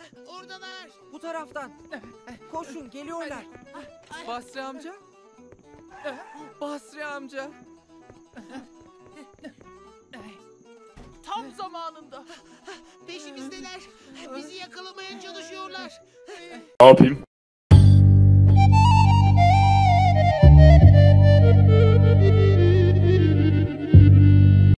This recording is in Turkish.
Oradalar. Bu taraftan. Koşun, geliyorlar. Basri amca? Basri amca. Tam zamanında. Peşimizdeler. Bizi yakalamaya çalışıyorlar. Ne yapayım?